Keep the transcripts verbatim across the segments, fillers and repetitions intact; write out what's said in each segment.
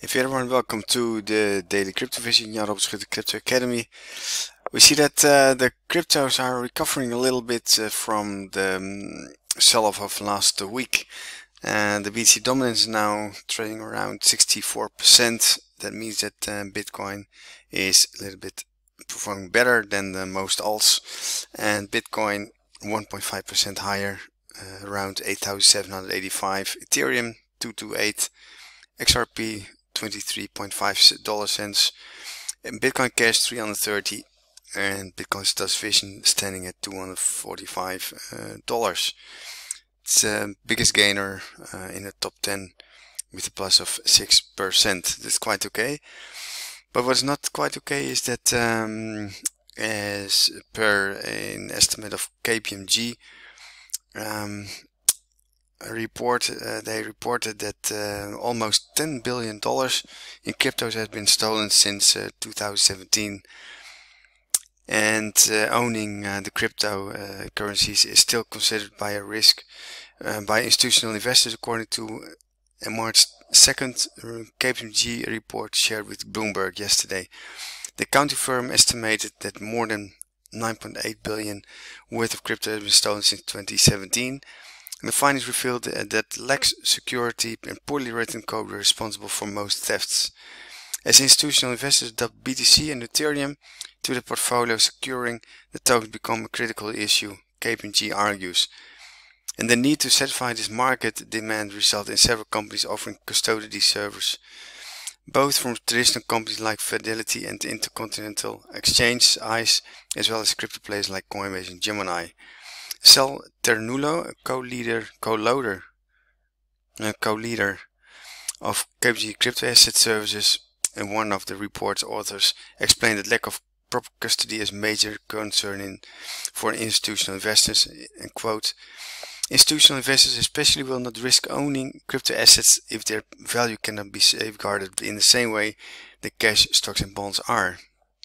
Hey everyone, welcome to the Daily Crypto Vision, Jan Robert Schutte Crypto Academy. We see that uh, the cryptos are recovering a little bit uh, from the um, sell-off of last week. And the B T C dominance is now trading around sixty-four percent. That means that uh, Bitcoin is a little bit performing better than the most alts. And Bitcoin one point five percent higher, uh, around eight thousand seven hundred eighty-five. Ethereum two twenty-eight. X R P twenty-three point five dollar cents, and Bitcoin Cash three hundred thirty, and Bitcoin Status Vision standing at two hundred forty-five dollars. It's the uh, biggest gainer uh, in the top ten with a plus of six percent. That's quite okay. But what's not quite okay is that um, as per an estimate of K P M G, um, A report uh, they reported that uh, almost ten billion dollars in cryptos has been stolen since uh, two thousand seventeen, and uh, owning uh, the crypto uh, currencies is still considered by a risk uh, by institutional investors, according to a March second K P M G report shared with Bloomberg yesterday. The accounting firm estimated that more than nine point eight billion worth of crypto has been stolen since twenty seventeen. The findings revealed that lax security and poorly written code were responsible for most thefts. As institutional investors adopt B T C and Ethereum to the portfolio, securing the tokens become a critical issue, K P M G argues. And the need to satisfy this market demand resulted in several companies offering custody servers, both from traditional companies like Fidelity and Intercontinental Exchange, ICE, as well as crypto players like Coinbase and Gemini. Sal Ternulo, a co-leader, co-loader, a co-leader of K P M G Crypto Asset Services and one of the report's authors, explained that lack of proper custody is a major concern in, for institutional investors. And quote, institutional investors especially will not risk owning crypto assets if their value cannot be safeguarded in the same way that cash, stocks and bonds are.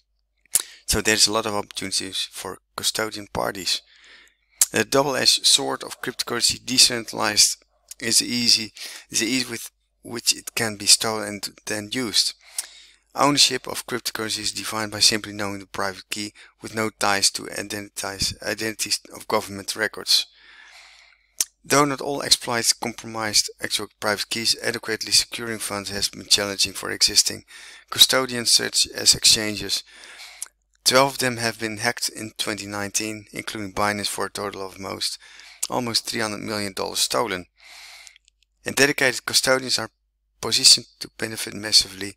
So there's a lot of opportunities for custodian parties. The double-edged sword of cryptocurrency decentralized is easy, is the ease with which it can be stolen and then used. Ownership of cryptocurrency is defined by simply knowing the private key with no ties to identities, identities of government records. Though not all exploits compromised actual private keys, adequately securing funds has been challenging for existing custodians such as exchanges. Twelve of them have been hacked in twenty nineteen, including Binance, for a total of most, almost three hundred million dollars stolen. And dedicated custodians are positioned to benefit massively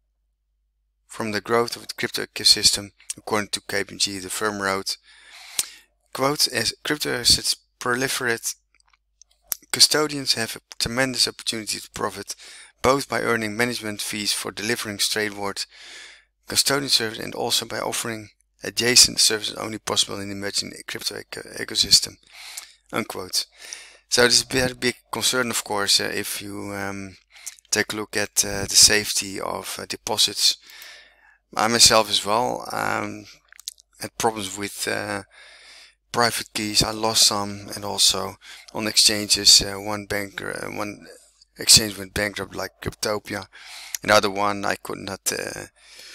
from the growth of the crypto ecosystem, according to K P M G. The firm wrote, quote, as crypto assets proliferate, custodians have a tremendous opportunity to profit, both by earning management fees for delivering straightforward custodian service and also by offering adjacent services only possible in the emerging crypto eco ecosystem, unquote. So this is a very big concern, of course, uh, if you um, take a look at uh, the safety of uh, deposits. I myself as well um, had problems with uh, private keys. I lost some, and also on exchanges, uh, one bank, uh, one exchange went bankrupt, like Cryptopia. Another one I could not. Uh,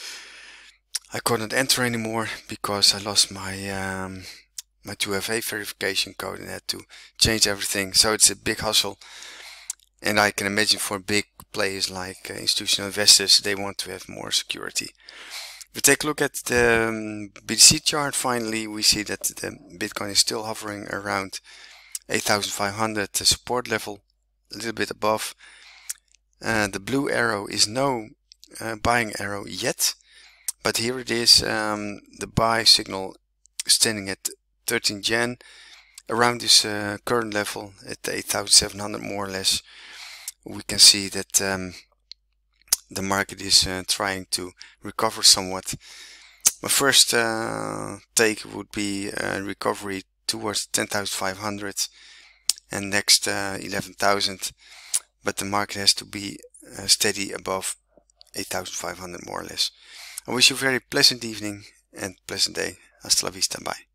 I couldn't enter anymore because I lost my um, my two F A verification code and had to change everything. So it's a big hustle, and I can imagine for big players like uh, institutional investors, they want to have more security. If we take a look at the um, B T C chart, finally we see that the Bitcoin is still hovering around eight thousand five hundred support level, a little bit above. Uh, the blue arrow is no uh, buying arrow yet. But here it is, um, the buy signal standing at thirteen Jan, around this uh, current level at eight thousand seven hundred more or less. We can see that um, the market is uh, trying to recover somewhat. My first uh, take would be a recovery towards ten thousand five hundred and next uh, eleven thousand, but the market has to be uh, steady above eight thousand five hundred more or less. I wish you a very pleasant evening and pleasant day. Hasta la vista. Bye.